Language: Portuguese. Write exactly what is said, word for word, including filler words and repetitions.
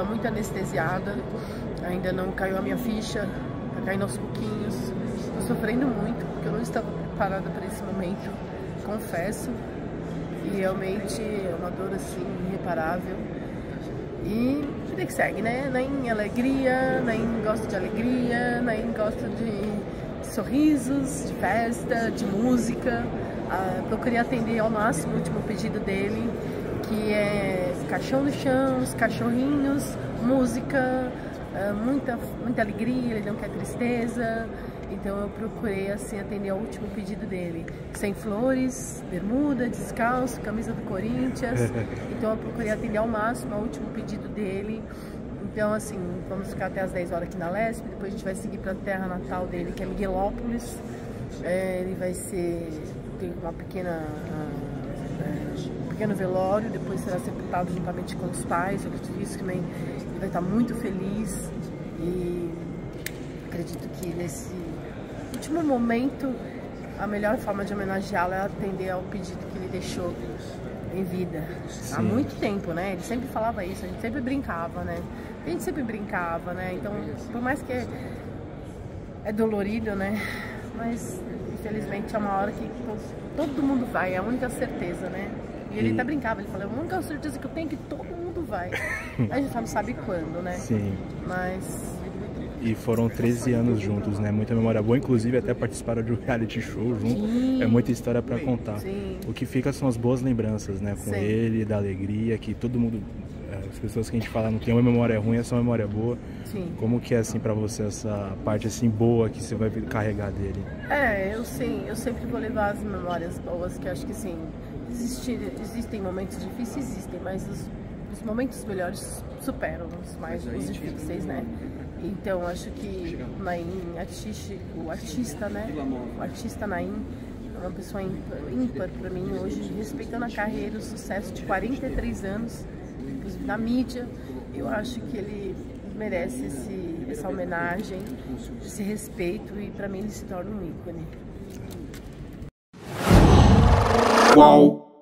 estava muito anestesiada, ainda não caiu a minha ficha, tá caindo aos pouquinhos. Estou sofrendo muito, porque eu não estava preparada para esse momento, confesso. E realmente é uma dor assim, irreparável. E vida que segue, né? Nem alegria, nem gosto de alegria, nem gosto de sorrisos, de festa, de música. Ah, procurei atender ao máximo o último pedido dele, que é caixão no chão, os cachorrinhos, música, ah, muita, muita alegria, ele não quer tristeza. Então eu procurei assim atender ao último pedido dele, sem flores, bermuda, descalço, camisa do Corinthians. Então eu procurei atender ao máximo ao último pedido dele. Então assim, vamos ficar até as dez horas aqui na Lesp, depois a gente vai seguir para a terra natal dele, que é Miguelópolis. É, ele vai ser, tem uma pequena, é, um pequeno velório, depois será sepultado juntamente com os pais. Eu acredito que também ele vai estar muito feliz e acredito que nesse último momento a melhor forma de homenageá-lo é atender ao pedido que ele deixou em vida. Sim. Há muito tempo, né? Ele sempre falava isso, a gente sempre brincava, né? A gente sempre brincava, né? Então, por mais que é, é dolorido, né? Mas, infelizmente, é uma hora que todo mundo vai, é a única certeza, né? E ele e... até brincava, ele falou, a única certeza que eu tenho é que todo mundo vai. A gente só não sabe quando, né? Sim. Mas... E foram treze anos juntos, né? Muita memória boa, inclusive até participaram de um reality show junto. Sim. É muita história para contar. Sim. O que fica são as boas lembranças, né? Com Sim. ele, da alegria, que todo mundo, as pessoas que a gente fala não tem uma memória ruim, é só uma memória boa. Sim. Como que é assim para você essa parte assim boa que você vai carregar dele? É, eu sim, eu sempre vou levar as memórias boas, que acho que sim, existir, existem momentos difíceis, existem, mas os, os momentos melhores superam os mais os difíceis, né? Então, acho que Naim, artista, o artista, né? O artista Naim é uma pessoa ímpar para mim hoje, respeitando a carreira, o sucesso de quarenta e três anos, inclusive na mídia. Eu acho que ele merece esse, essa homenagem, esse respeito, e para mim ele se torna um ícone. Qual?